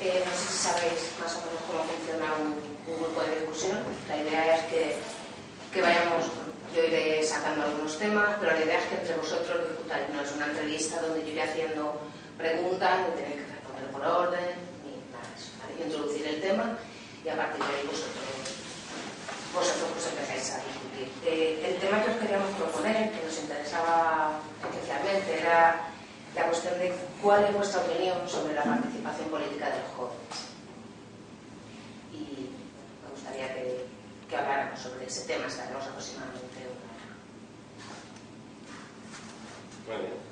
No sé si sabéis más o menos cómo funciona un grupo de discusión. La idea es que vayamos, yo iré sacando algunos temas, pero la idea es que entre vosotros discutáis. No es una entrevista donde yo iré haciendo preguntas, ni tenéis que responder por orden, ni nada de eso, ¿vale? Yo introducir el tema y a partir de ahí vosotros pues empezáis a discutir. El tema que os queríamos proponer, que nos interesaba especialmente, era la cuestión de cuál es vuestra opinión sobre la participación política de los jóvenes. Y me gustaría que habláramos sobre ese tema. Estaremos aproximadamente una hora. Muy bien.